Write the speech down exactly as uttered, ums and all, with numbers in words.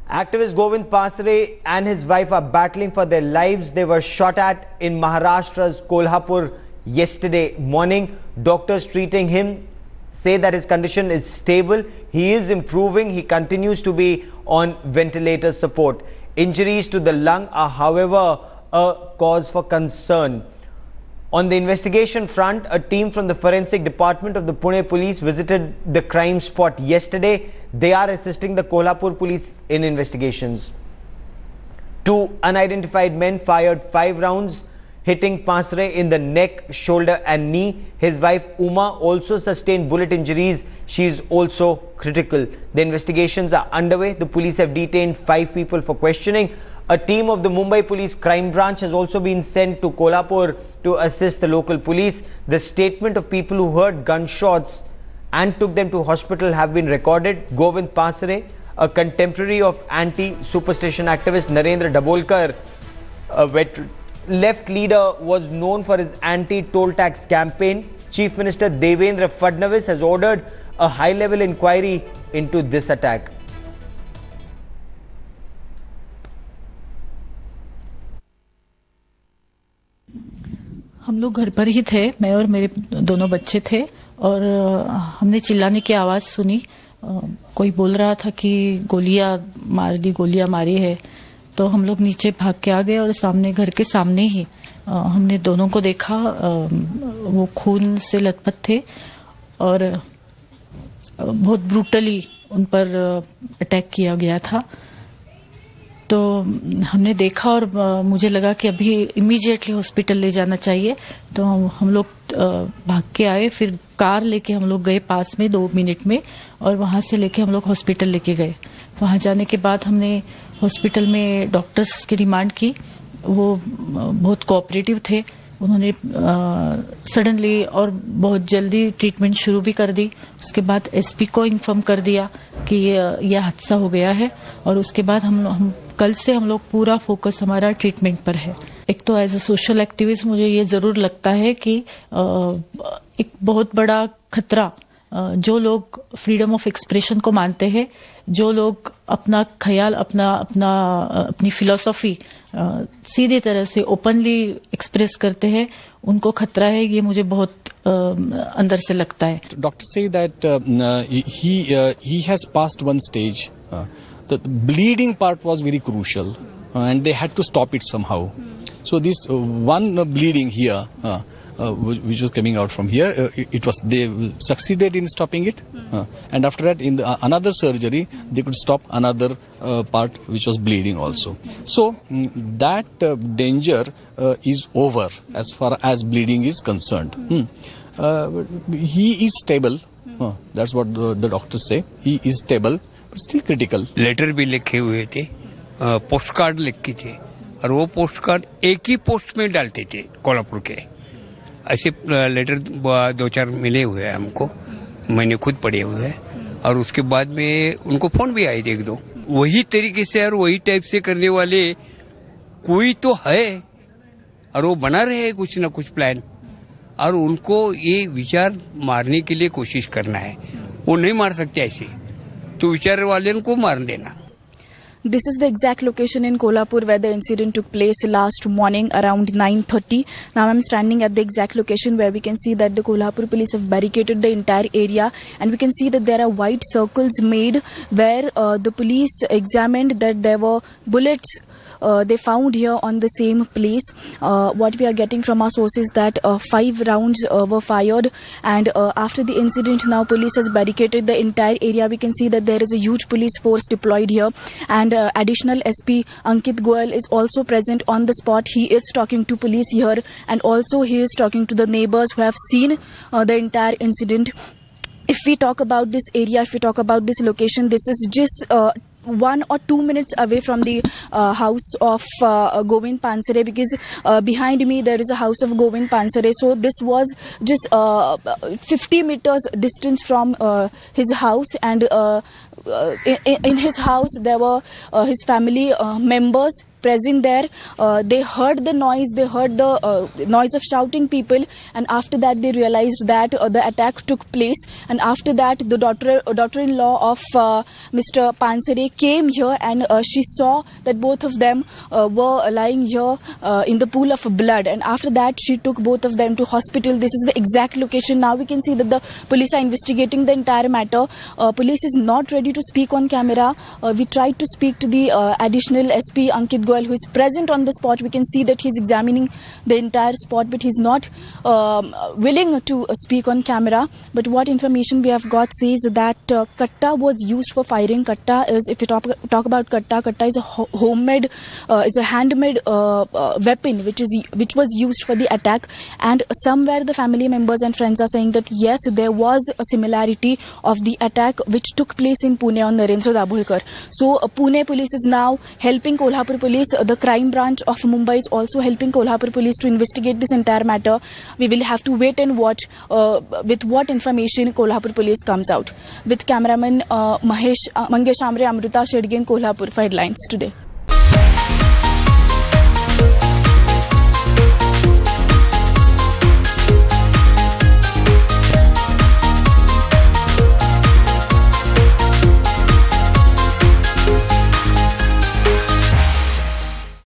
Activist Govind Pansare and his wife are battling for their lives. They were shot at in Maharashtra's Kolhapur yesterday morning. Doctors treating him say that his condition is stable. He is improving. He continues to be on ventilator support. Injuries to the lung are, however, a cause for concern. On the investigation front, a team from the forensic department of the Pune police visited the crime spot yesterday. They are assisting the Kolhapur police in investigations. Two unidentified men fired five rounds, hitting Pansare in the neck, shoulder and knee. His wife Uma also sustained bullet injuries. She is also critical. The investigations are underway. The police have detained five people for questioning. A team of the Mumbai Police Crime Branch has also been sent to Kolhapur to assist the local police. The statement of people who heard gunshots and took them to hospital have been recorded. Govind Pansare, a contemporary of anti-superstition activist Narendra Dabolkar, a veteran left leader, was known for his anti-toll tax campaign. Chief Minister Devendra Fadnavis has ordered a high-level inquiry into this attack. हम लोग घर पर ही थे, मैं और मेरे दोनों बच्चे थे और हमने चिल्लाने की आवाज़ सुनी। कोई बोल रहा था कि गोलियां मार दी, गोलियां मारी है। तो हम लोग नीचे भाग के आ गए और सामने, घर के सामने ही हमने दोनों को देखा। वो खून से लथपथ थे और बहुत ब्रूटली उन पर अटैक किया गया था। तो हमने देखा और मुझे लगा कि अभी इमीडिएटली हॉस्पिटल ले जाना चाहिए। तो हम लोग भाग के आए, फिर कार लेके हम लोग गए पास में दो मिनट में और वहां से लेके हम लोग हॉस्पिटल लेके गए। वहां जाने के बाद हमने हॉस्पिटल में डॉक्टर्स की डिमांड की। वो बहुत कोऑपरेटिव थे। उन्होंने सडनली और बहुत जल्दी ट्रीटमेंट शुरू भी कर दी। उसके बाद एसपी को इन्फॉर्म कर दिया कि यह हादसा हो गया है और उसके बाद हम, हम कल से हम लोग पूरा फोकस हमारा ट्रीटमेंट पर है। एक तो एज ए सोशल एक्टिविस्ट मुझे ये जरूर लगता है कि एक बहुत बड़ा खतरा, जो लोग फ्रीडम ऑफ एक्सप्रेशन को मानते हैं, जो लोग अपना ख्याल, अपना अपना अपनी फिलॉसफी सीधी तरह से ओपनली एक्सप्रेस करते हैं, उनको खतरा है। ये मुझे बहुत अंदर से लगता है। डॉक्टर से that he he has passed one stage. The bleeding part was very crucial, uh, and they had to stop it somehow. So this uh, one uh, bleeding here, uh, uh, which was coming out from here, uh, it, it was they succeeded in stopping it, uh, and after that, in the, uh, another surgery, they could stop another uh, part which was bleeding also. So mm, that uh, danger uh, is over as far as bleeding is concerned. Mm. Uh, he is stable. Uh, that's what the, the doctors say. He is stable. Still critical. Letter भी लिखे हुए थे, post card लिखे थे और वो post card एक ही post में डालते थे कोल्हापुर के। ऐसे लेटर दो चार मिले हुए हैं हमको, मैंने खुद पढ़े हुए हैं। और उसके बाद में उनको फोन भी आए थे एक दो। वही तरीके से और वही टाइप से करने वाले कोई तो है और वो बना रहे हैं कुछ ना कुछ प्लान, और उनको ये विचार मारने के लिए कोशिश करना है। वो नहीं मार सकते ऐसे, तो विचार वाले को मार देना। This is the exact location in Kolhapur where the incident took place last morning around nine thirty. Now I'm standing at the exact location where we can see that the Kolhapur police have barricaded the entire area, and we can see that there are white circles made where uh, the police examined that there were bullets Uh, they found here on the same place. Uh, what we are getting from our sources that uh, five rounds uh, were fired, and uh, after the incident, now police has barricaded the entire area. We can see that there is a huge police force deployed here, and uh, additional S P Ankit Goyal is also present on the spot. He is talking to police here, and also he is talking to the neighbors who have seen uh, the entire incident. If we talk about this area, if we talk about this location, this is just uh, one or two minutes away from the uh, house of uh, Govind Pansare, because uh, behind me there is a house of Govind Pansare. So this was just uh, fifty meters distance from uh, his house, and uh, in, in his house there were uh, his family uh, members. present there. Uh, they heard the noise, they heard the uh, noise of shouting people, and after that they realized that uh, the attack took place. And after that, the daughter, uh, daughter-in-law of uh, Mister Pansare came here, and uh, she saw that both of them uh, were lying here uh, in the pool of blood. And after that, she took both of them to hospital. This is the exact location. Now we can see that the police are investigating the entire matter. Uh, police is not ready to speak on camera. Uh, we tried to speak to the uh, additional S P Ankit Goyal, who is present on the spot. We can see that he's examining the entire spot, but he's not um, willing to uh, speak on camera. But what information we have got says that uh, katta was used for firing. Katta is, if we talk, talk about katta, katta is a ho homemade, uh, is a handmade uh, uh, weapon which is which was used for the attack. And somewhere the family members and friends are saying that yes, there was a similarity of the attack which took place in Pune on Narendra Dabholkar. So uh, Pune police is now helping Kolhapur police. Uh, the crime branch of Mumbai is also helping Kolhapur police to investigate this entire matter. We will have to wait and watch uh, with what information Kolhapur police comes out. With cameraman uh, Mahesh uh, Mangesh Amre, Amrita Shedge in Kolhapur for headlines today.